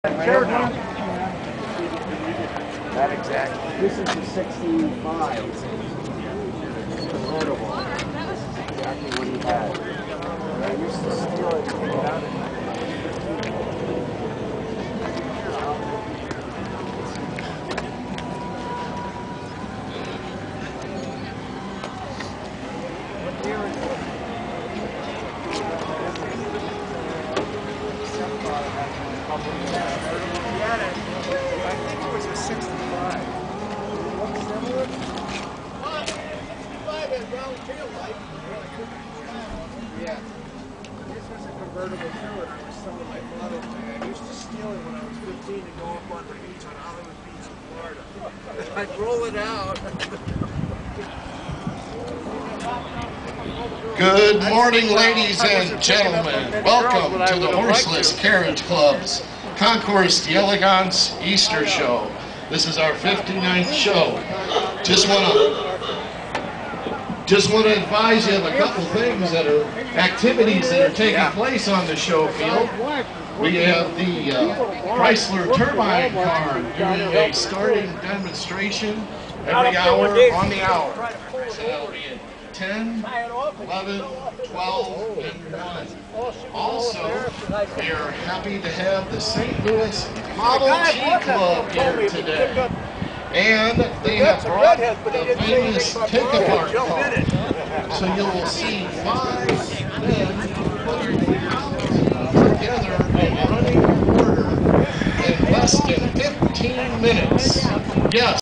That exactly. This is the 65. Convertible. This is exactly what he had. I used to steal it and take it out of I think it was a 65. Looks similar. 65 has round tail light. Yeah. This was a convertible too, and I was selling my father. I used to steal it when I was 15 and go up on the beach on Hollywood Beach in Florida. I'd roll it out. Good morning, ladies and gentlemen. Welcome to the Horseless Carriage Club's Concours d'Elegance Easter Show. This is our 59th show. Just want to advise you of a couple things that are activities that are taking place on the show field. We have the Chrysler turbine car doing a starting demonstration every hour on the hour. So that'll be at 10, 11, 12, and 1. Also, we are happy to have the St. Louis Model T Club here today. And they have brought the famous take-apart car. So you will see 5 men putting the house together in running order in less than 15 minutes. Yes.